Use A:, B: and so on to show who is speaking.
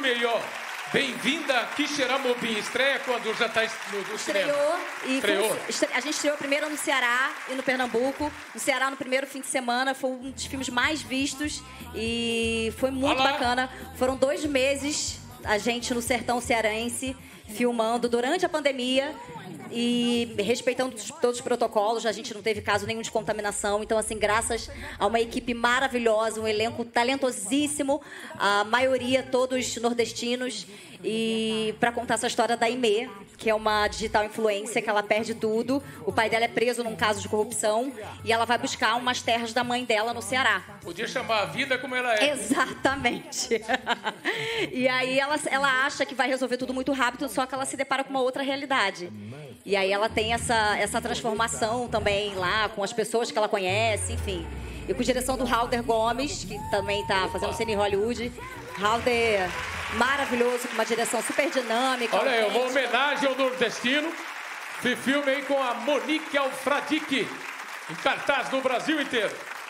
A: filme aí, ó. Bem-vinda, Quixeramobim. Estreia quando já está no cinema?
B: Estreou. A gente estreou primeiro no Ceará e no Pernambuco. No Ceará, no primeiro fim de semana, foi um dos filmes mais vistos. E foi muito bacana. Foram 2 meses, a gente no sertão cearense, filmando durante a pandemia. E respeitando todos os protocolos, a gente não teve caso nenhum de contaminação. Então, assim, graças a uma equipe maravilhosa, um elenco talentosíssimo, a maioria todos nordestinos, e para contar essa história da Aimee, que é uma digital influencer, que ela perde tudo. O pai dela é preso num caso de corrupção e ela vai buscar umas terras da mãe dela no Ceará.
A: Podia chamar a vida como ela é.
B: Exatamente. E aí ela acha que vai resolver tudo muito rápido, só que ela se depara com uma outra realidade. E aí ela tem essa transformação também lá, com as pessoas que ela conhece, enfim. E com direção do Halder Gomes, que também está fazendo cena em Hollywood. Halder maravilhoso, com uma direção super dinâmica.
A: Olha aí, uma homenagem ao nordestino. Filme aí com a Monique Alfradique, em cartaz no Brasil inteiro.